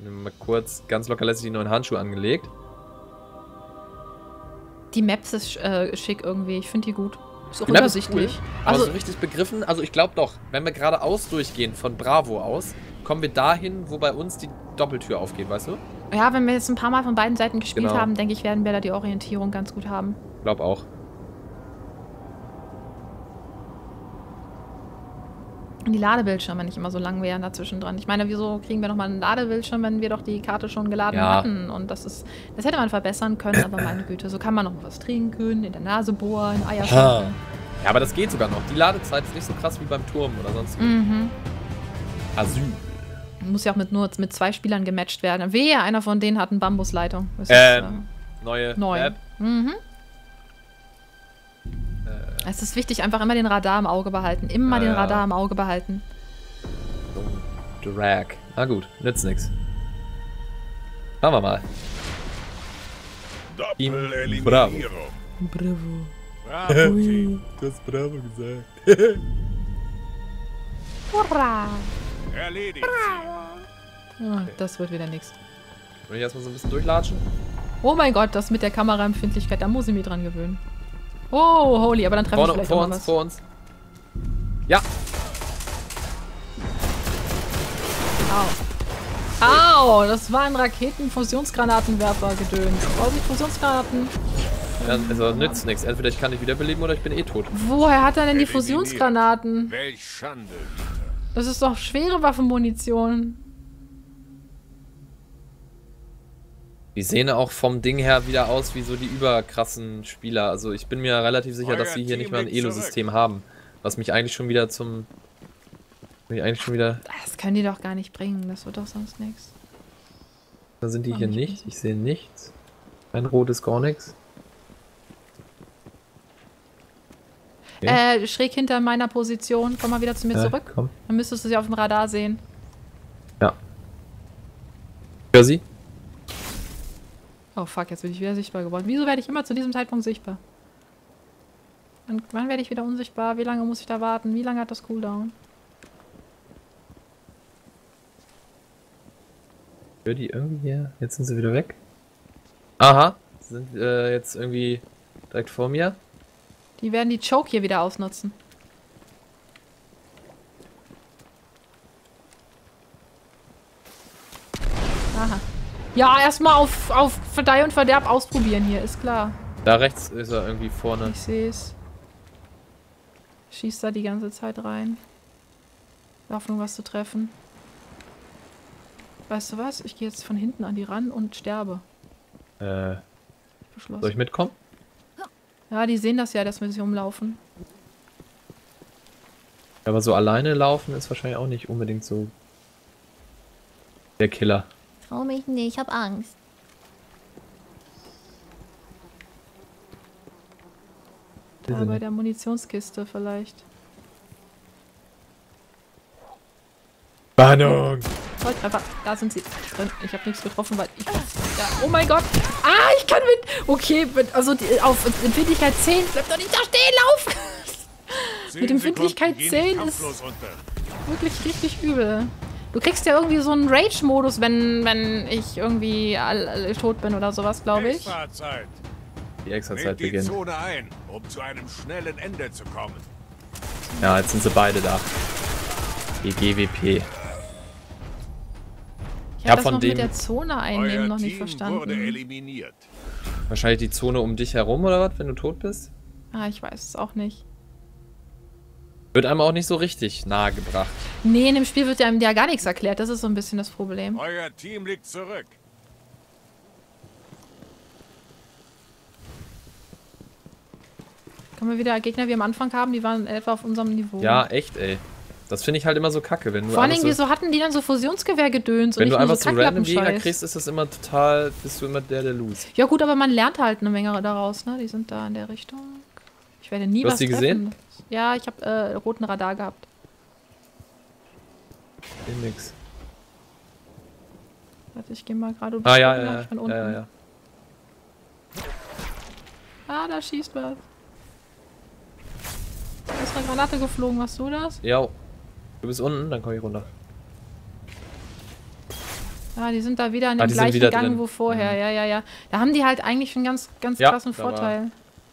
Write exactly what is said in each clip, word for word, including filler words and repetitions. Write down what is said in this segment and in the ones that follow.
Mal kurz, ganz locker lässig die neuen Handschuhe angelegt. Die Maps ist äh, schick irgendwie. Ich finde die gut. Ist auch Die Map ist übersichtlich. cool, aber Also so richtig begriffen, also ich glaube doch, wenn wir geradeaus durchgehen von Bravo aus, kommen wir dahin, wo bei uns die Doppeltür aufgeht, weißt du? ja, wenn wir jetzt ein paar Mal von beiden Seiten gespielt Genau. haben, denke ich, werden wir da die Orientierung ganz gut haben. Glaub auch. Und die Ladebildschirme nicht immer so lang wären dazwischen dran. Ich meine, wieso kriegen wir nochmal einen Ladebildschirm, wenn wir doch die Karte schon geladen Ja. hatten? Und das ist, das hätte man verbessern können, aber meine Güte, so kann man noch was trinken, in der Nase bohren, Eier schaufeln. Ja, aber das geht sogar noch. Die Ladezeit ist nicht so krass wie beim Turm oder sonst. Mhm. Asyl. Muss ja auch mit nur mit zwei Spielern gematcht werden. Wehe, einer von denen hat eine Bambusleitung. Das Ähm, ist, neue äh, neu. Map. Mhm. Äh, Es ist wichtig, einfach immer den Radar im Auge behalten. Immer Ja, den ja. Radar im Auge behalten. so ein Drag. Na gut, nützt nix. Machen wir mal. Doppel-Eliminierung. Bravo. Bravo, Team. Du hast Bravo gesagt. Hurra! Erledigt. Oh, das wird wieder nix. Soll ich erstmal so ein bisschen durchlatschen? Oh mein Gott, das mit der Kameraempfindlichkeit, da muss ich mich dran gewöhnen. Oh, holy, aber dann treffe ich Vorne, vielleicht vor auch mal uns, was. vor uns. Ja, Au. Au, das war ein Raketen-Fusionsgranatenwerfer-Gedöns. Vorsicht, Fusionsgranaten. ja, also nützt nichts. Entweder ich kann dich wiederbeleben oder ich bin eh tot. Woher hat er denn die Eliminiert. Fusionsgranaten? Welch Schande. Das ist doch schwere Waffenmunition. Die sehen auch vom Ding her wieder aus wie so die überkrassen Spieler. Also ich bin mir relativ sicher, Euer dass sie hier Team nicht mal ein liegt Elo-System haben. Was mich eigentlich schon wieder zum... Mich eigentlich schon wieder... Das können die doch gar nicht bringen. Das wird doch sonst nichts. Da sind die Auch hier nicht nicht. Ich sehe nichts. Ein rotes gar nichts. Okay. Äh, schräg hinter meiner Position. Komm mal wieder zu mir Ja, zurück. komm. Dann müsstest du sie auf dem Radar sehen. Ja. Hör sie? Oh fuck, jetzt bin ich wieder sichtbar geworden. Wieso werde ich immer zu diesem Zeitpunkt sichtbar? Und wann werde ich wieder unsichtbar? Wie lange muss ich da warten? Wie lange hat das Cooldown? Ich höre die irgendwie hier. Jetzt sind sie wieder weg. Aha. Sie sind äh, jetzt irgendwie direkt vor mir. Die werden die Choke hier wieder ausnutzen. Aha. Ja, erstmal auf, auf Verdeih und Verderb ausprobieren hier, ist klar. Da rechts ist er irgendwie vorne. Ich sehe es. Schießt da die ganze Zeit rein. Hoffnung, was zu treffen. Weißt du was? Ich gehe jetzt von hinten an die ran und sterbe. Äh, Beschlossen. soll ich mitkommen? Ja, die sehen das ja, dass wir sich umlaufen. Aber so alleine laufen ist wahrscheinlich auch nicht unbedingt so der Killer. Trau mich nicht, ich hab Angst. Wir Da sind bei nicht. der Munitionskiste vielleicht. Warnung! Volltreffer. Da sind sie drin. Ich habe nichts getroffen, weil ich... Ja, oh mein Gott. Ah, ich kann mit... Okay, mit, also die, auf Empfindlichkeit zehn. Bleib doch nicht da stehen, lauf! Mit Empfindlichkeit zehn ist wirklich richtig übel. Du kriegst ja irgendwie so einen Rage-Modus, wenn, wenn ich irgendwie all, all, tot bin oder sowas, glaube ich. Extrazeit. Die Extrazeit Nehmt die beginnt. Zone ein, um zu einem schnellen Ende zu kommen. Ja, jetzt sind sie beide da. G G W P. Ich Ja, habe das von noch dem- mit der Zone einnehmen Euer noch nicht Team wurde verstanden. eliminiert. Wahrscheinlich die Zone um dich herum oder was, wenn du tot bist? Ah, ich weiß es auch nicht. Wird einem auch nicht so richtig nahe gebracht. Nee, in dem Spiel wird ja einem ja gar nichts erklärt. Das ist so ein bisschen das Problem. Euer Team liegt zurück. Können wir wieder Gegner wie am Anfang haben, die waren etwa auf unserem Niveau. Ja, echt, ey. Das finde ich halt immer so kacke, wenn du Vor allen einfach Dingen, so, wieso hatten die dann so Fusionsgewehrgedöns und wenn nicht du nur einfach so so random Gegner Kacklappenscheiß? kriegst, ist das immer total, bist du immer der, der lose. Ja gut, aber man lernt halt eine Menge daraus, ne? Die sind da in der Richtung. Ich werde nie Du hast was die treffen. gesehen? Ja, ich habe äh, roten Radar gehabt. Nee, nix. Warte, ich gehe mal gerade Ah, ja, gucken, ja, ob ja. ich von ja, unten. ja, ja. Ah, da schießt was. Da ist eine Granate geflogen, warst du das? Ja. Du bist unten, dann komm ich runter. Ja, die sind da wieder in Ah, dem die sind gleichen wieder Gang, drin. wo vorher. Mhm. Ja, ja, ja. Da haben die halt eigentlich einen ganz, ganz Ja, krassen da war- Vorteil.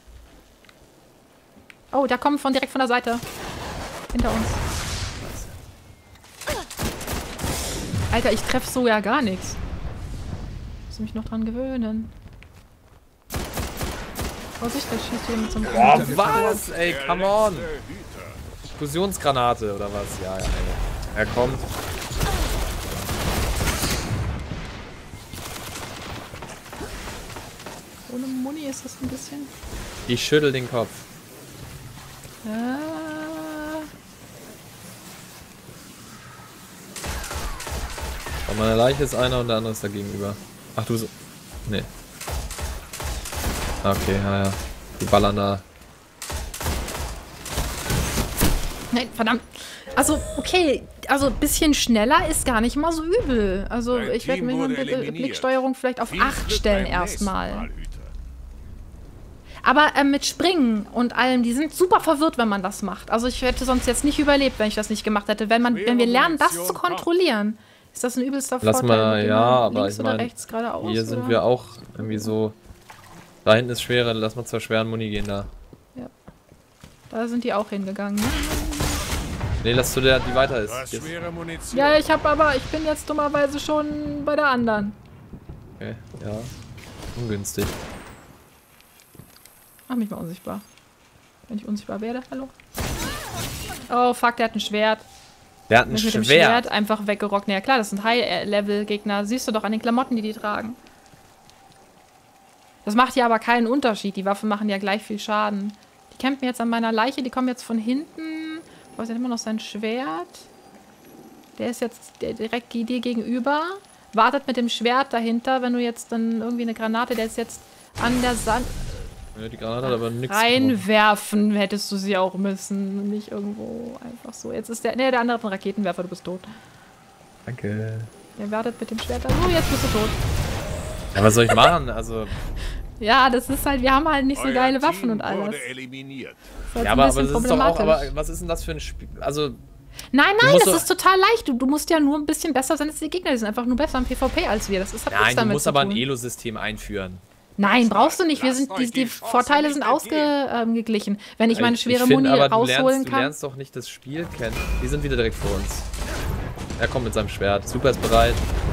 Oh, da kommen von direkt von der Seite. Hinter uns. Alter, ich treffe so ja gar nichts. Muss mich noch dran gewöhnen. Vorsicht, da schießt du mit so einem... Oh, was? Ey, Der come on. letzte Hüter. Fusionsgranate oder was? Ja, ja, ja. Er kommt. Ohne Muni ist das ein bisschen... Ich schüttel den Kopf. Ah. Bei meiner Leiche ist einer und der andere ist da gegenüber. Ach du so. Nee. Okay, ja, ja. Die ballern da. Nein, verdammt. Also, okay. Also, ein bisschen schneller ist gar nicht mal so übel. Also, Dein ich werde Team mir wurde eine eliminiert. Blicksteuerung vielleicht auf Viel acht Glück stellen beim nächsten erstmal. Mal, Hüter. Aber äh, mit Springen und allem, die sind super verwirrt, wenn man das macht. Also, ich hätte sonst jetzt nicht überlebt, wenn ich das nicht gemacht hätte. Wenn, man, wenn wir lernen, das zu kontrollieren, ist das ein übelster Lass Vorteil. mal, mit dem ja, man aber links ich oder meine, rechts geradeaus, hier sind oder? wir auch irgendwie so. Da hinten ist schwerer, lass mal zur schweren Muni gehen da. Da sind die auch hingegangen. Nee, lass zu der, die weiter ist. Du hast Jetzt. schwere Munition. Ja, ich habe aber, ich bin jetzt dummerweise schon bei der anderen. Okay, ja. Ungünstig. Mach mich mal unsichtbar. Wenn ich unsichtbar werde, hallo? Oh, fuck, der hat ein Schwert. Der hat ein Mich mit dem Schwert. Schwert einfach weggerockt. Na ja, klar, das sind High-Level-Gegner. Siehst du doch an den Klamotten, die die tragen. Das macht ja aber keinen Unterschied. Die Waffen machen ja gleich viel Schaden. Die campen jetzt an meiner Leiche. Die kommen jetzt von hinten. Wo ist denn immer noch sein Schwert? Der ist jetzt der direkt dir gegenüber. Wartet mit dem Schwert dahinter. Wenn du jetzt dann irgendwie eine Granate, der ist jetzt an der Sand... Ja, die Granate hat aber nichts. Reinwerfen hättest du sie auch müssen. Nicht irgendwo einfach so. Jetzt ist der... Ne, der andere hat einen Raketenwerfer. Du bist tot. Danke. Der wartet mit dem Schwert. Oh, jetzt bist du tot. Ja, was soll ich machen? Also. Ja, das ist halt... Wir haben halt nicht so Euer geile Team Waffen und alles. wurde eliminiert. Das ist halt Ja, ein aber, aber bisschen das ist doch auch. problematisch. Aber was ist denn das für ein Spiel? Also. Nein, Du nein, musst das doch- ist total leicht. Du, du musst ja nur ein bisschen besser sein als die Gegner. Die sind einfach nur besser im PvP als wir. Das ist, hat nichts Nein, du damit musst zu aber ein tun. Elo-System einführen. Nein, brauchst du nicht. Wir Lasst sind, die, euch die die Chance Vorteile sind nicht ausgeglichen. Wenn ich meine Ich- schwere ich find, Muni aber du rausholen lernst, Du kann. lernst doch nicht das Spiel kennen. Die sind wieder direkt vor uns. Er kommt mit seinem Schwert. Super ist bereit.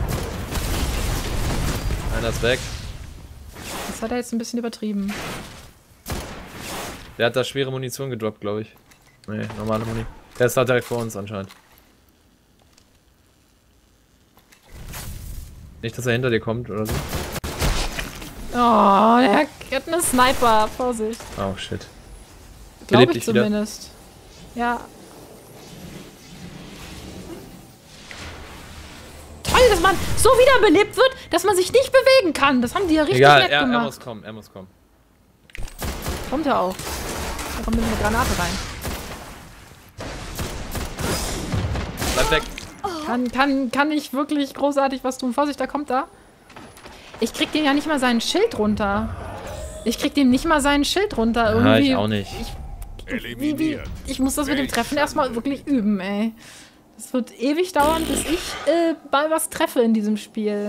Einer ist weg. Das hat er jetzt ein bisschen übertrieben. Der hat da schwere Munition gedroppt, glaube ich. Nee, normale Muni. Der ist da direkt vor uns anscheinend. Nicht, dass er hinter dir kommt oder so. Oh, der hat eine Sniper. Vorsicht. Oh, shit. Glaube Belebt ich dich wieder? zumindest. Ja. Toll, dass man so wiederbelebt wird, dass man sich nicht bewegen kann. Das haben die ja richtig Egal, nett er, er gemacht. muss kommen, er muss kommen. Kommt er auch. Da kommt eine Granate rein. Bleib weg. Kann, kann, kann ich wirklich großartig was tun. Vorsicht, da kommt er. Ich krieg dem ja nicht mal seinen Schild runter. Ich krieg dem nicht mal seinen Schild runter. Irgendwie. Ja, ich auch nicht. Wie, wie, Eliminiert. ich muss das mit dem Welch Treffen erstmal Schande. wirklich üben, ey. Es wird ewig dauern, bis ich äh, mal was treffe in diesem Spiel.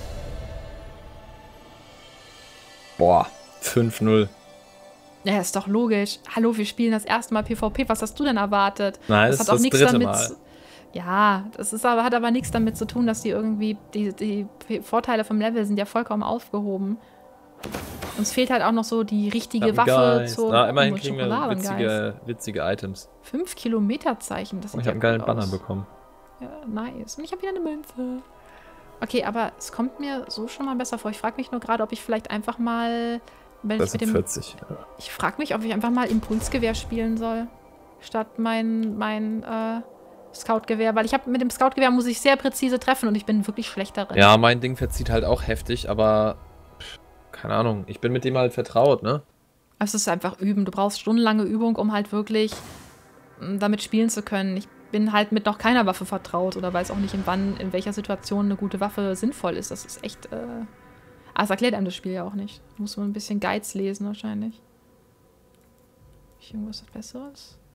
Boah, fünf null. Ja, ist doch logisch. Hallo, wir spielen das erste Mal PvP. Was hast du denn erwartet? Nein, das ist das nichts dritte damit Mal. zu- Ja, das ist aber, hat aber nichts damit zu tun, dass die irgendwie, die, die P- Vorteile vom Level sind ja vollkommen aufgehoben. Uns fehlt halt auch noch so die richtige Ich hab einen Waffe Geist. zur Na, immerhin oh, kriegen wir Schokoladengeist. witzige, witzige Items. Fünf Kilometer-Zeichen, das Oh, sieht ich ja habe einen geilen gut Banner aus. bekommen. Ja, nice. Und ich habe wieder eine Münze. Okay, aber es kommt mir so schon mal besser vor. Ich frage mich nur gerade, ob ich vielleicht einfach mal, wenn Das ich mit sind dem, vierzig. Ja. ich frage mich, ob ich einfach mal Impulsgewehr spielen soll, statt mein, mein äh, Scoutgewehr, weil ich habe mit dem Scoutgewehr muss ich sehr präzise treffen und ich bin wirklich schlecht darin. Ja, mein Ding verzieht halt auch heftig, aber pff, keine Ahnung. Ich bin mit dem halt vertraut, ne? Es ist einfach üben. Du brauchst stundenlange Übung, um halt wirklich m, damit spielen zu können. Ich bin halt mit noch keiner Waffe vertraut oder weiß auch nicht, in wann, in welcher Situation eine gute Waffe sinnvoll ist. Das ist echt. Äh ah, es erklärt einem das Spiel ja auch nicht. Da muss man ein bisschen Guides lesen wahrscheinlich. Hab ich irgendwas Besseres?